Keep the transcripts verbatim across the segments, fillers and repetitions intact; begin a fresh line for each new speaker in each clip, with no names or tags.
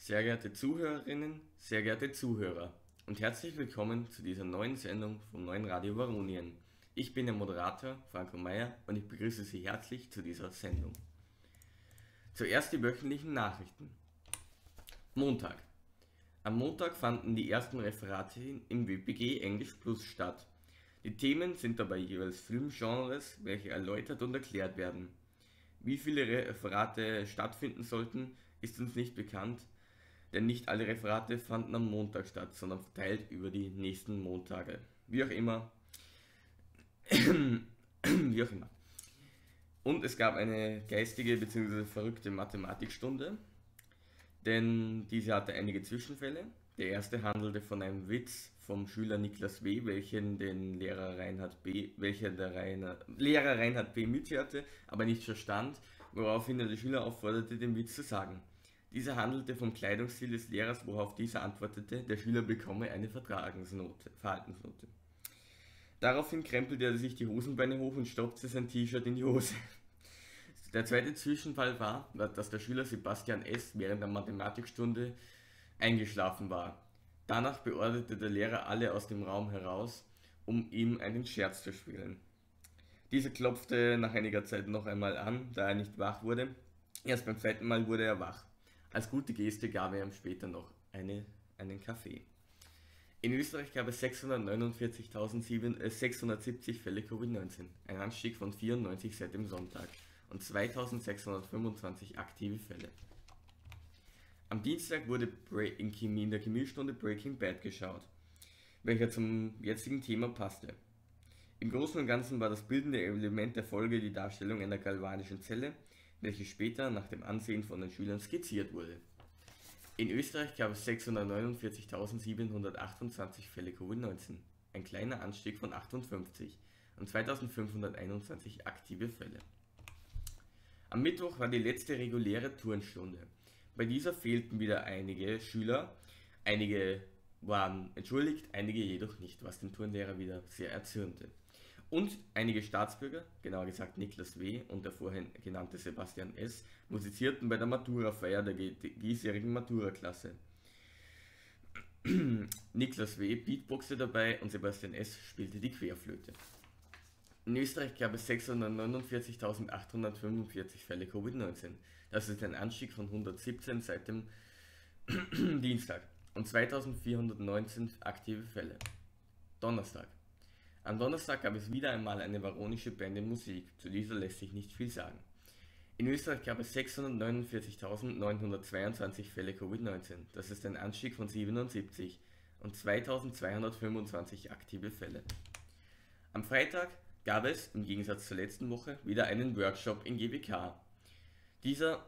Sehr geehrte Zuhörerinnen, sehr geehrte Zuhörer und herzlich willkommen zu dieser neuen Sendung vom neuen Radio Varonien. Ich bin der Moderator Franco Meyer und ich begrüße Sie herzlich zu dieser Sendung. Zuerst die wöchentlichen Nachrichten. Montag. Am Montag fanden die ersten Referate im W P G Englisch Plus statt. Die Themen sind dabei jeweils Filmgenres, welche erläutert und erklärt werden. Wie viele Referate stattfinden sollten, ist uns nicht bekannt, denn nicht alle Referate fanden am Montag statt, sondern verteilt über die nächsten Montage. Wie auch immer. Wie auch immer. Und es gab eine geistige bzw. verrückte Mathematikstunde, denn diese hatte einige Zwischenfälle. Der erste handelte von einem Witz vom Schüler Niklas W., welchen den Lehrer Reinhard B., welcher der Rainer, Lehrer Reinhard B. mithörte, aber nicht verstand, woraufhin er den Schüler aufforderte, den Witz zu sagen. Dieser handelte vom Kleidungsstil des Lehrers, worauf dieser antwortete, der Schüler bekomme eine Vertragensnote, Verhaltensnote. Daraufhin krempelte er sich die Hosenbeine hoch und stopfte sein T-Shirt in die Hose. Der zweite Zwischenfall war, dass der Schüler Sebastian S. während der Mathematikstunde eingeschlafen war. Danach beorderte der Lehrer alle aus dem Raum heraus, um ihm einen Scherz zu spielen. Dieser klopfte nach einiger Zeit noch einmal an, da er nicht wach wurde. Erst beim zweiten Mal wurde er wach. Als gute Geste gab er ihm später noch eine, einen Kaffee. In Österreich gab es sechshundertneunundvierzigtausendsechshundertsiebzig Fälle Covid neunzehn, ein Anstieg von vierundneunzig seit dem Sonntag und zweitausendsechshundertfünfundzwanzig aktive Fälle. Am Dienstag wurde in, Chemie, in der Chemiestunde Breaking Bad geschaut, welcher zum jetzigen Thema passte. Im Großen und Ganzen war das bildende Element der Folge die Darstellung einer galvanischen Zelle, welche später nach dem Ansehen von den Schülern skizziert wurde. In Österreich gab es sechshundertneunundvierzigtausendsiebenhundertachtundzwanzig Fälle Covid neunzehn, ein kleiner Anstieg von achtundfünfzig und zweitausendfünfhunderteinundzwanzig aktive Fälle. Am Mittwoch war die letzte reguläre Turnstunde. Bei dieser fehlten wieder einige Schüler, einige waren entschuldigt, einige jedoch nicht, was den Turnlehrer wieder sehr erzürnte. Und einige Staatsbürger, genauer gesagt Niklas W. und der vorhin genannte Sebastian S., musizierten bei der Matura-Feier der diesjährigen Matura-Klasse. Niklas W. beatboxte dabei und Sebastian S. spielte die Querflöte. In Österreich gab es sechshundertneunundvierzigtausendachthundertfünfundvierzig Fälle Covid neunzehn. Das ist ein Anstieg von hundertsiebzehn seit dem Dienstag und zweitausendvierhundertneunzehn aktive Fälle. Donnerstag. Am Donnerstag gab es wieder einmal eine varonische Band in Musik, zu dieser lässt sich nicht viel sagen. In Österreich gab es sechshundertneunundvierzigtausendneunhundertzweiundzwanzig Fälle Covid neunzehn, das ist ein Anstieg von siebenundsiebzig und zweitausendzweihundertfünfundzwanzig aktive Fälle. Am Freitag gab es, im Gegensatz zur letzten Woche, wieder einen Workshop in G B K. Dieser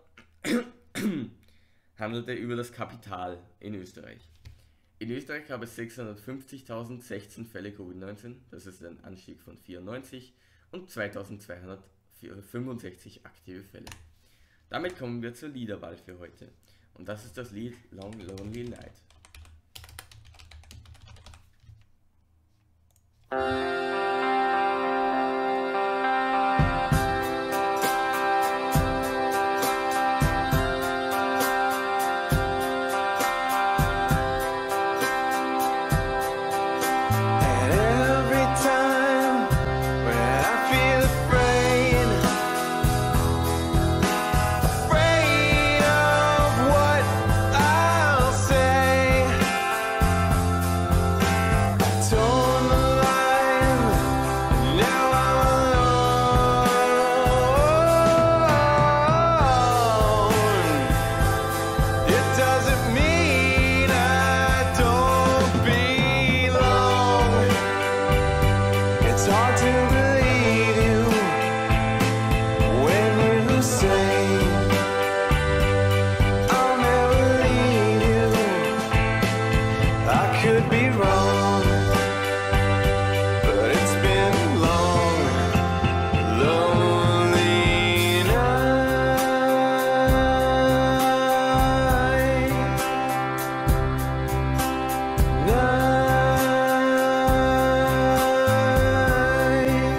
handelte über das Kapital in Österreich. In Österreich gab es sechshundertfünfzigtausendsechzehn Fälle Covid neunzehn, das ist ein Anstieg von vierundneunzig und zweitausendzweihundertfünfundsechzig aktive Fälle. Damit kommen wir zur Liederwahl für heute und das ist das Lied Long Lonely Night.
Night.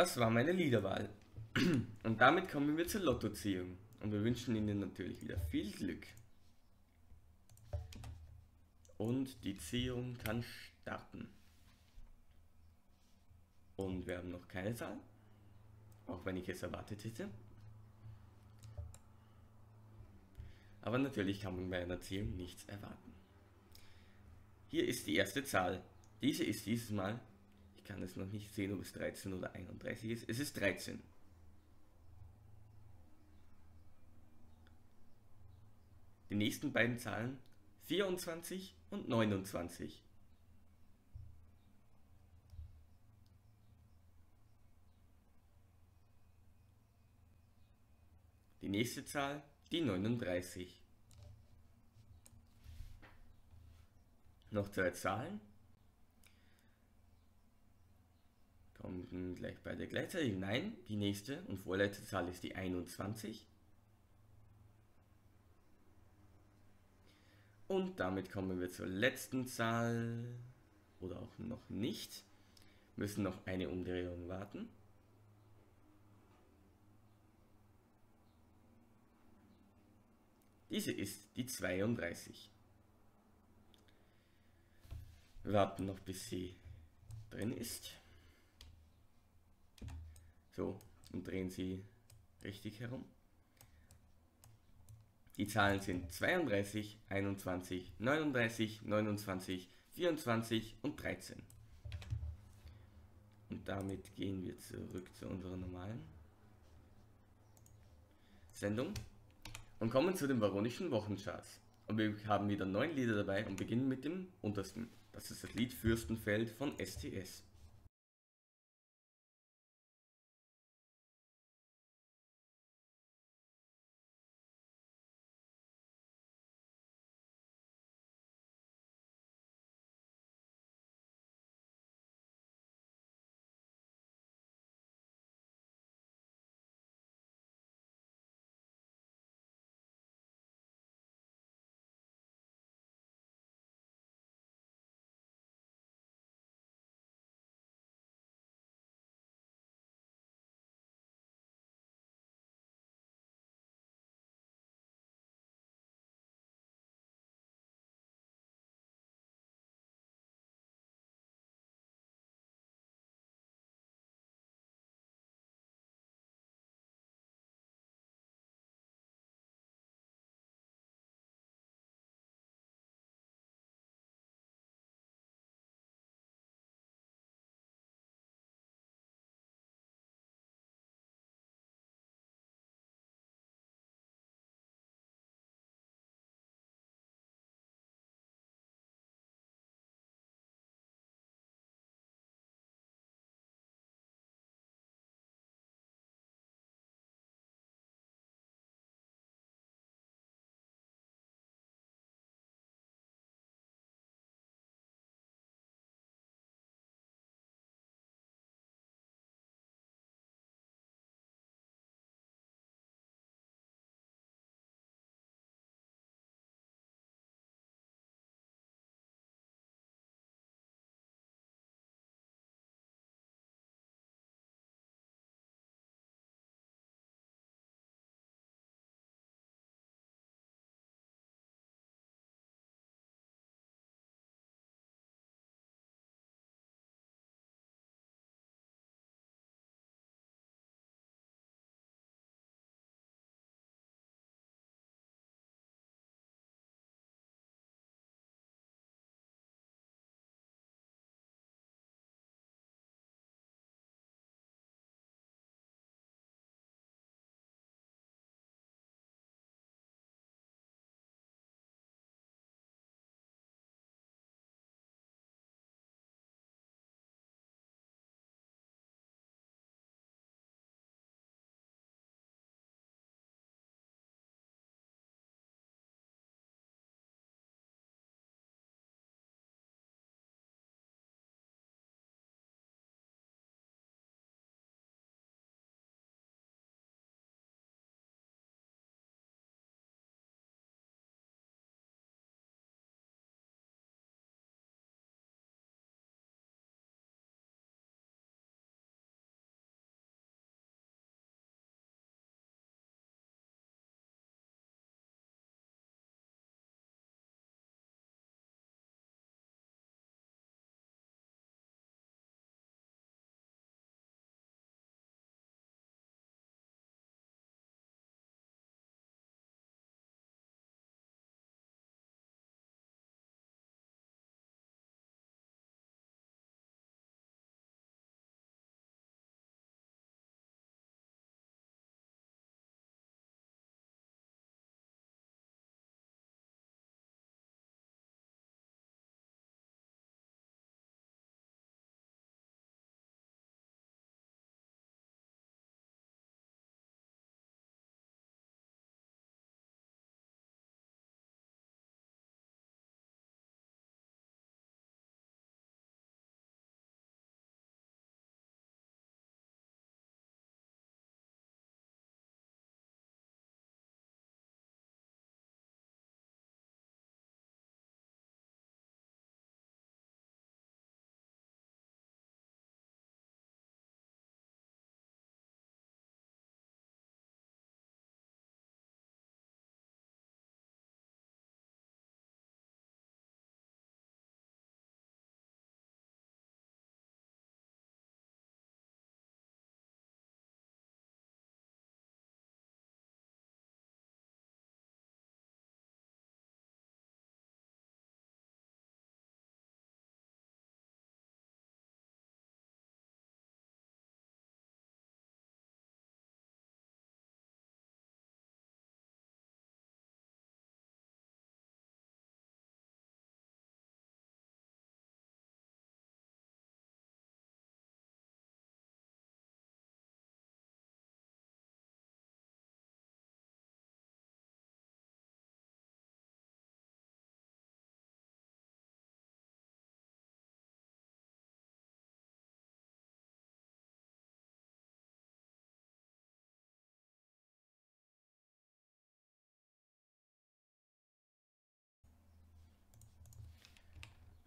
Das war meine Liederwahl. Und damit kommen wir zur Lottoziehung. Und wir wünschen Ihnen natürlich wieder viel Glück. Und die Ziehung kann starten. Und wir haben noch keine Zahl, auch wenn ich es erwartet hätte. Aber natürlich kann man bei einer Ziehung nichts erwarten. Hier ist die erste Zahl. Diese ist dieses Mal, ich kann es noch nicht sehen, ob es dreizehn oder einunddreißig ist. Es ist dreizehn. Die nächsten beiden Zahlen vierundzwanzig und neunundzwanzig. Die nächste Zahl, die neununddreißig. Noch zwei Zahlen. Kommen gleich beide gleichzeitig. Nein, die nächste und vorletzte Zahl ist die einundzwanzig. Und damit kommen wir zur letzten Zahl. Oder auch noch nicht. Müssen noch eine Umdrehung warten. Diese ist die zweiunddreißig. Wir warten noch, bis sie drin ist. So, und drehen sie richtig herum. Die Zahlen sind zweiunddreißig, einundzwanzig, neununddreißig, neunundzwanzig, vierundzwanzig und dreizehn. Und damit gehen wir zurück zu unserer normalen Sendung und kommen zu den baronischen Wochencharts. Und wir haben wieder neun Lieder dabei und beginnen mit dem untersten. Das ist das Lied Fürstenfeld von S T S.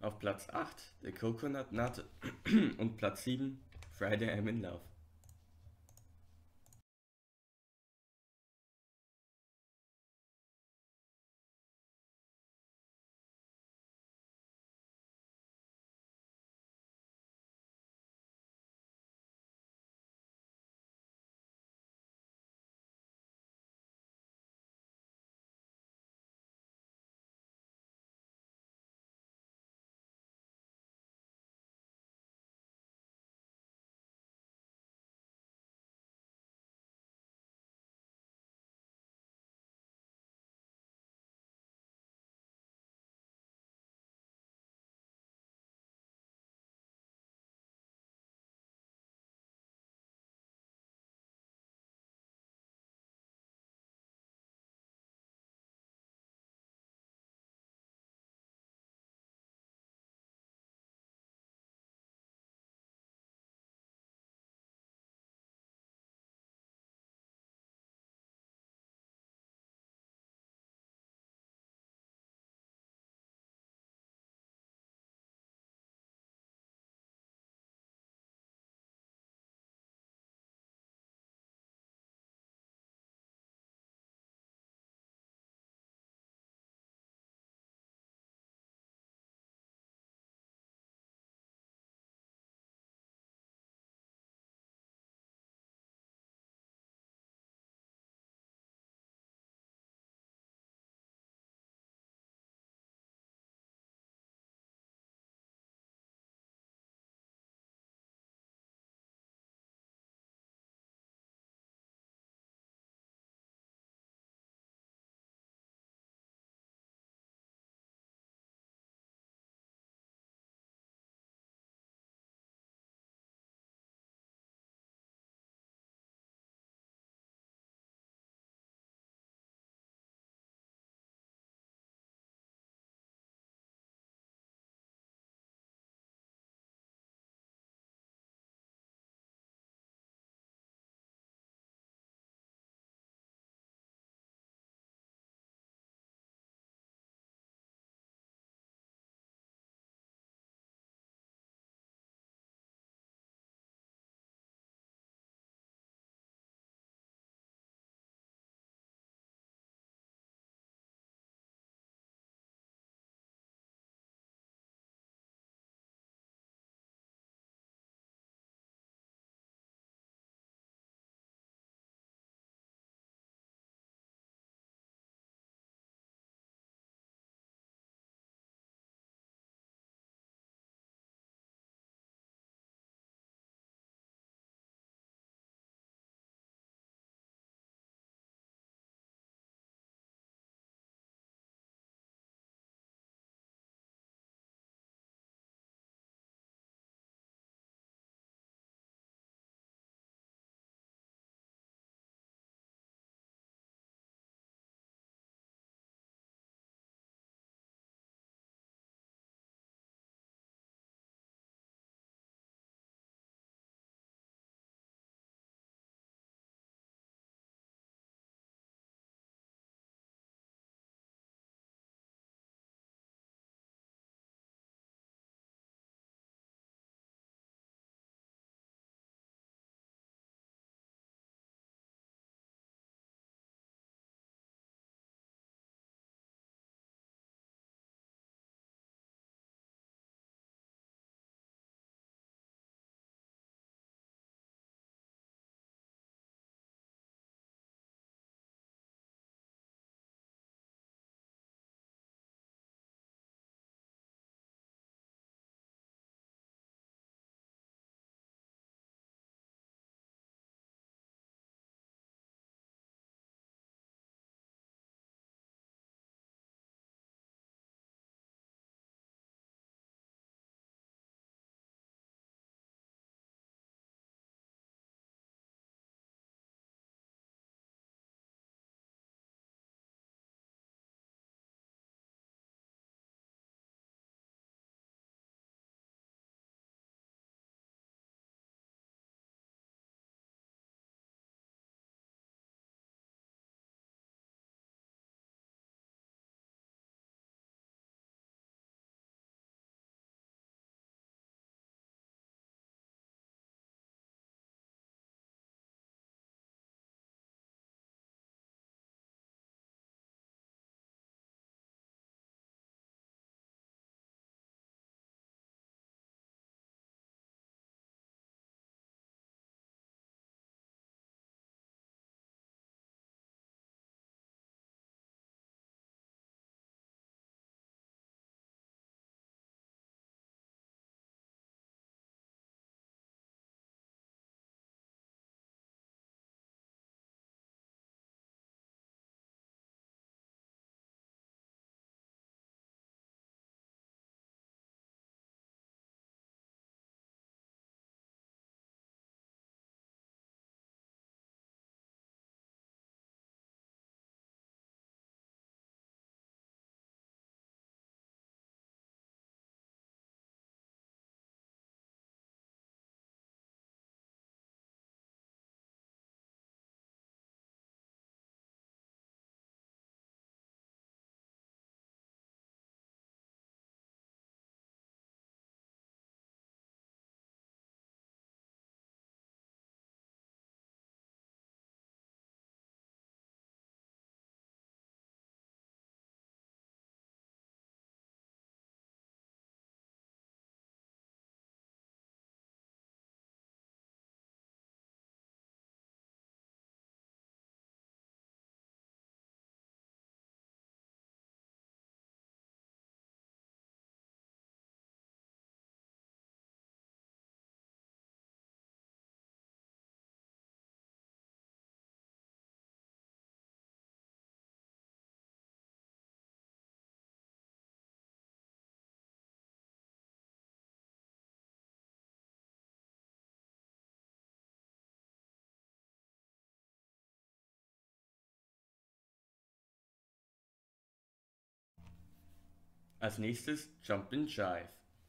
Auf Platz acht The Coconut Nut und Platz sieben Friday I'm in Love. Als nächstes Jumpin' Jive.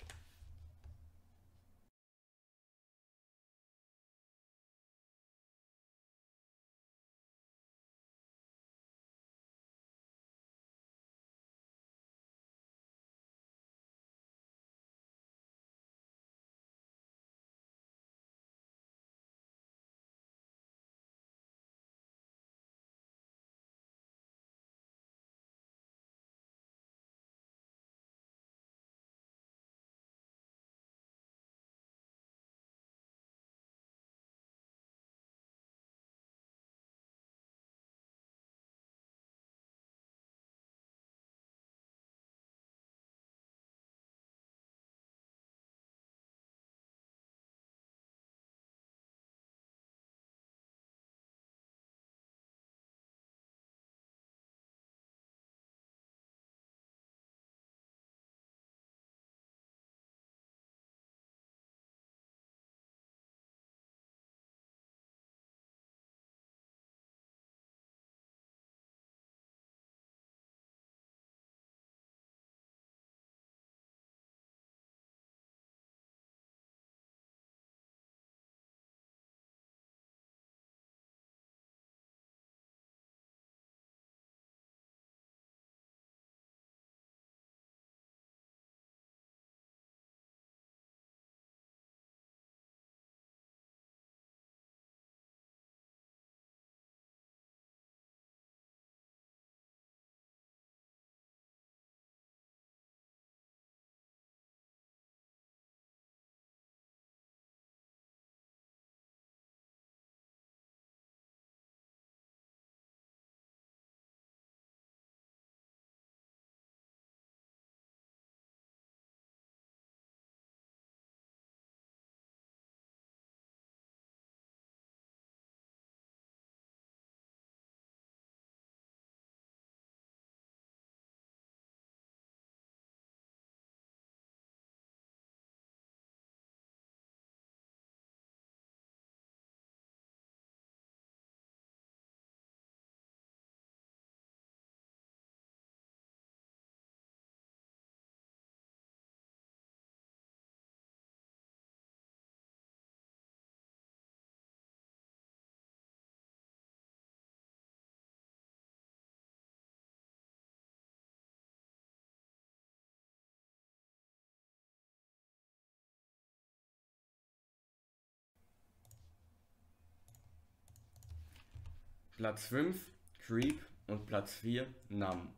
Platz fünf Creep und Platz vier Numb.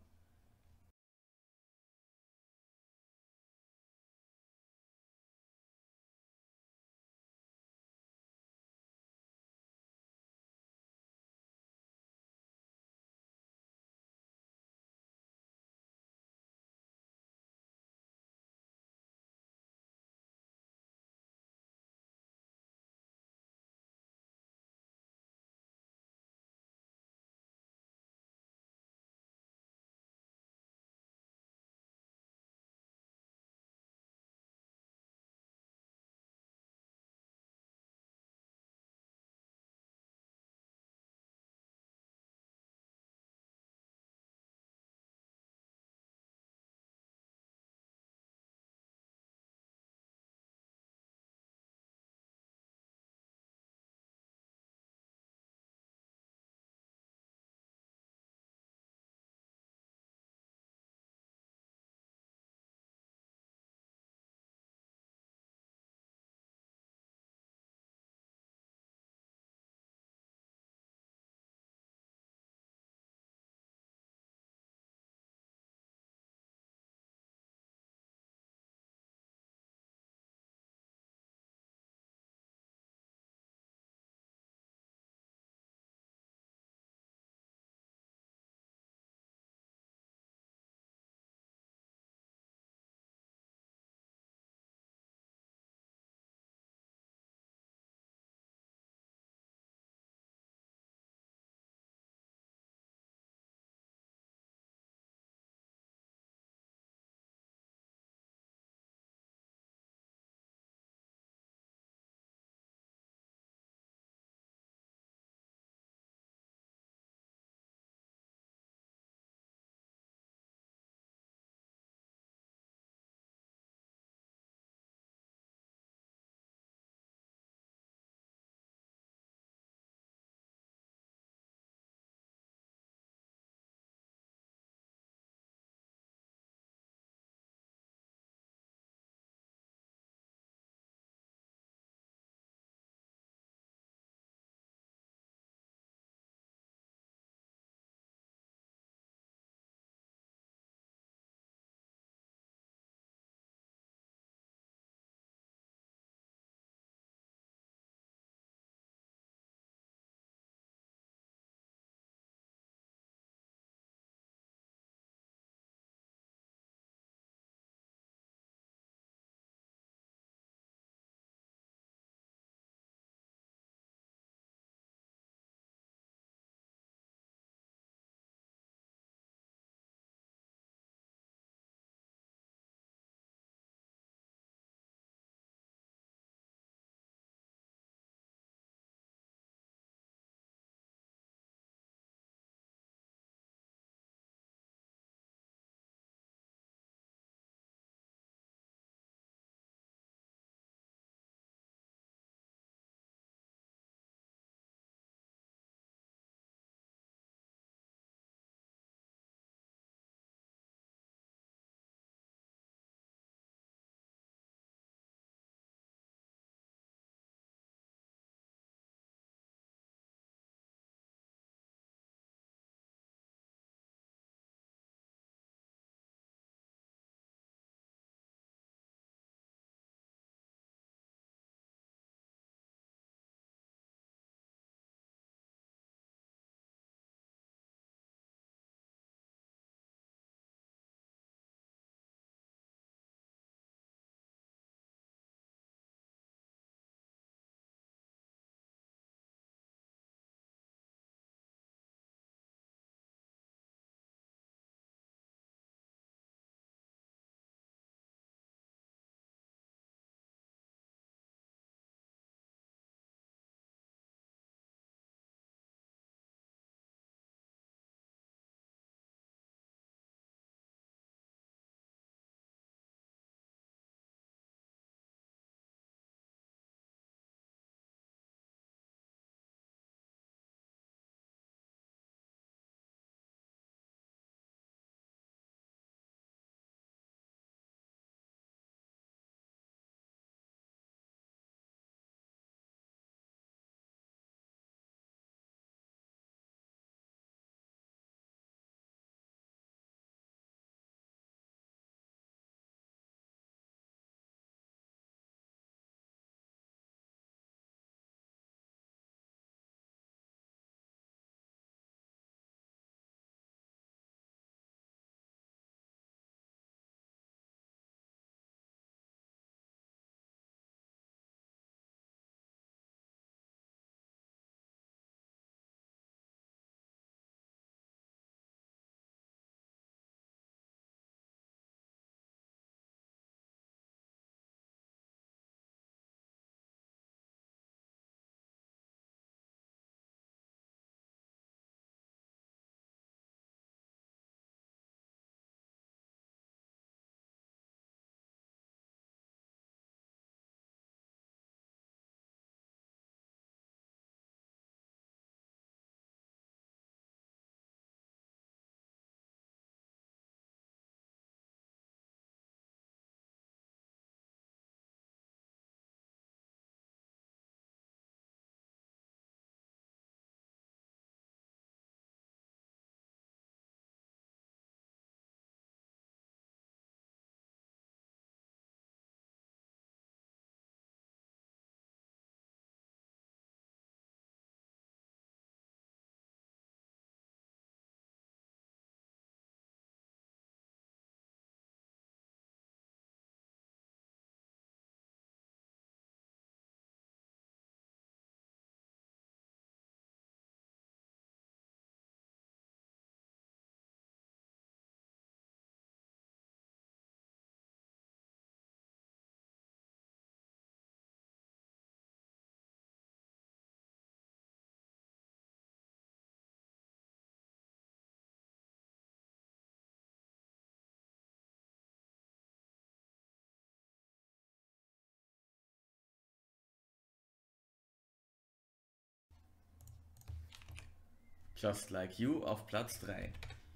Just Like You auf Platz drei.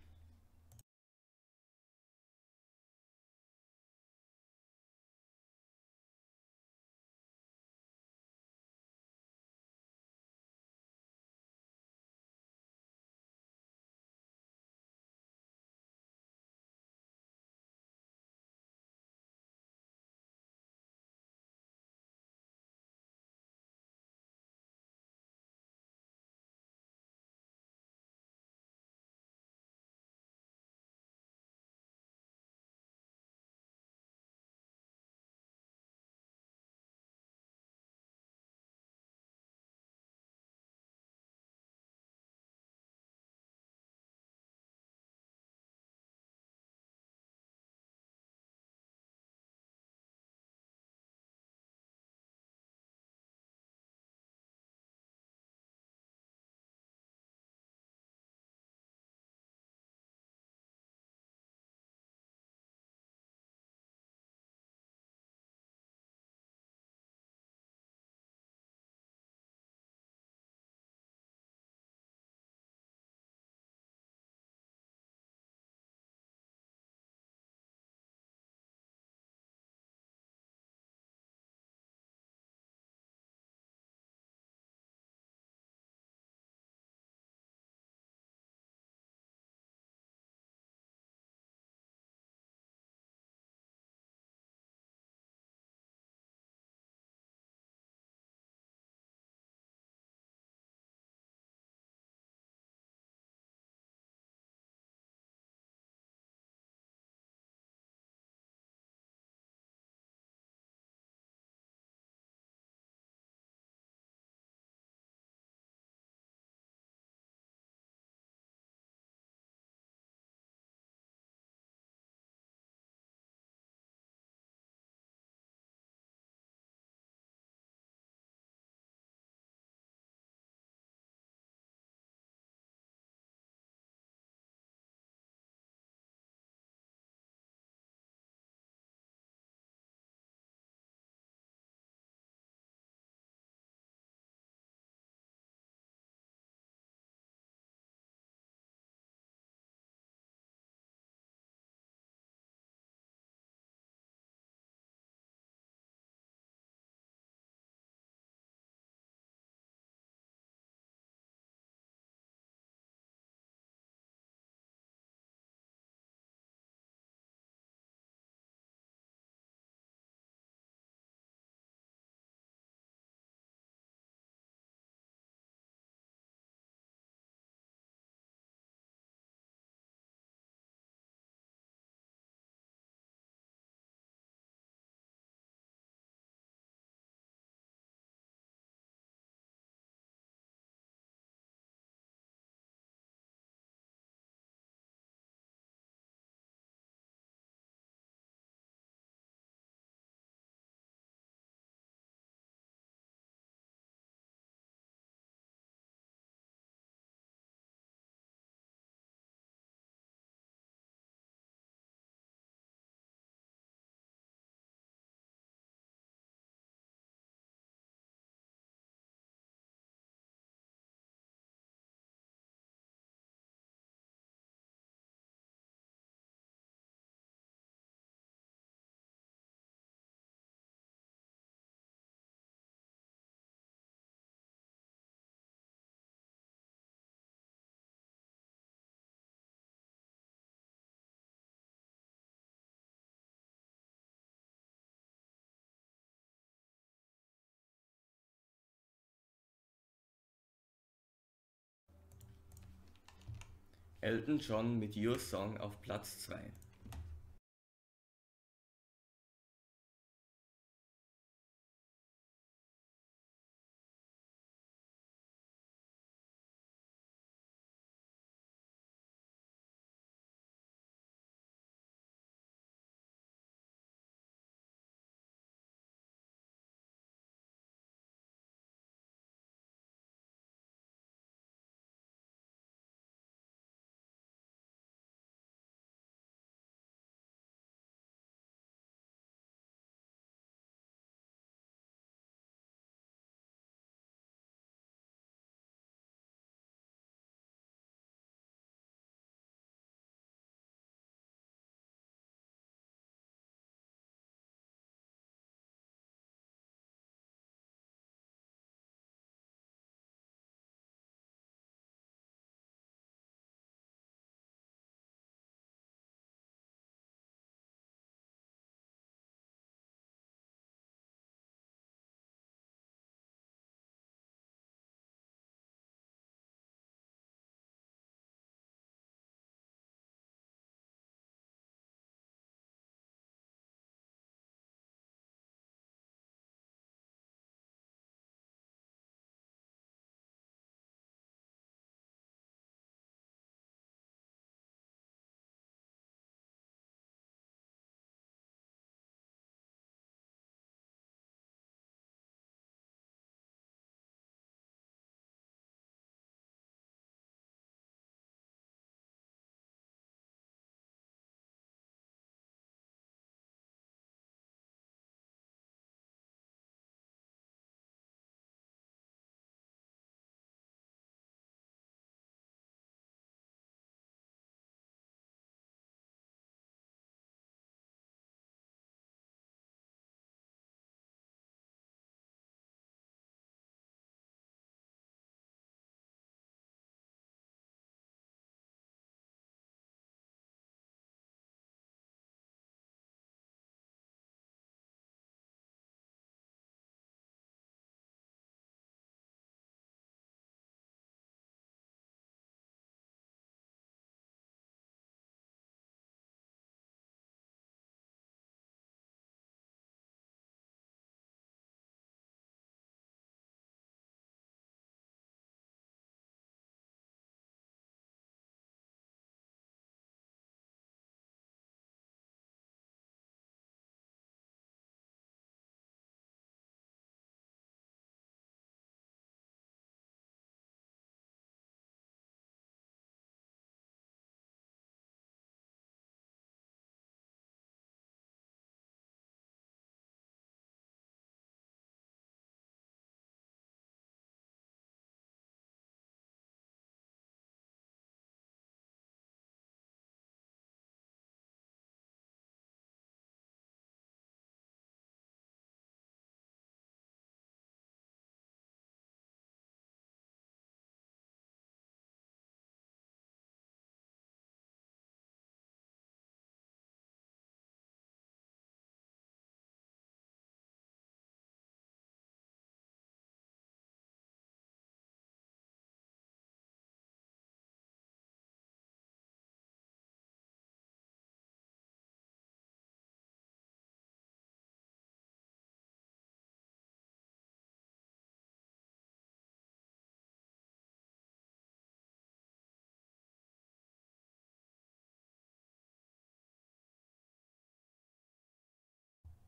Elton John mit Your Song auf Platz zwei.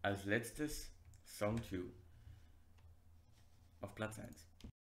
als letztes Song zwei auf Platz eins.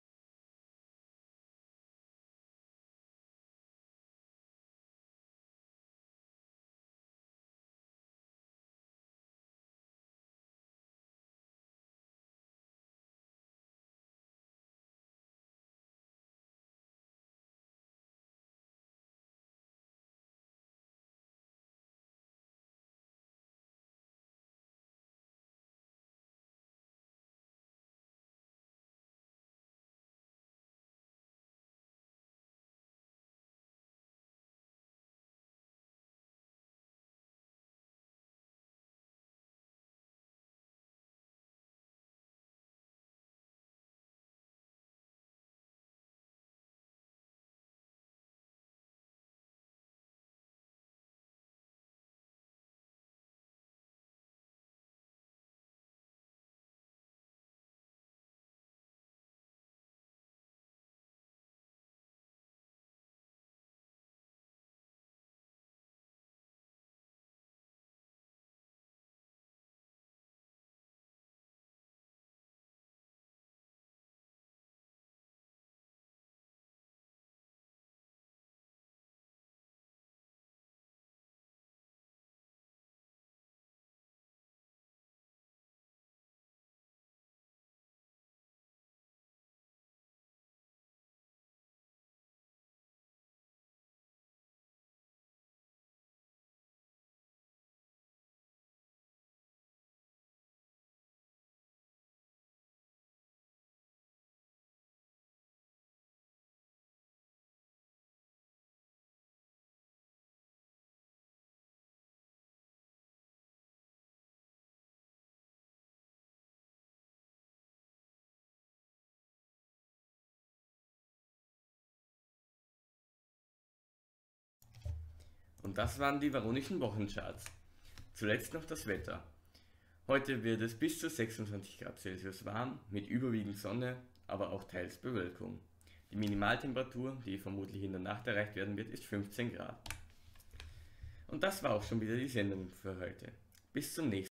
Und das waren die varonischen Wochencharts. Zuletzt noch das Wetter. Heute wird es bis zu sechsundzwanzig Grad Celsius warm, mit überwiegend Sonne, aber auch teils Bewölkung. Die Minimaltemperatur, die vermutlich in der Nacht erreicht werden wird, ist fünfzehn Grad. Und das war auch schon wieder die Sendung für heute. Bis zum nächsten Mal.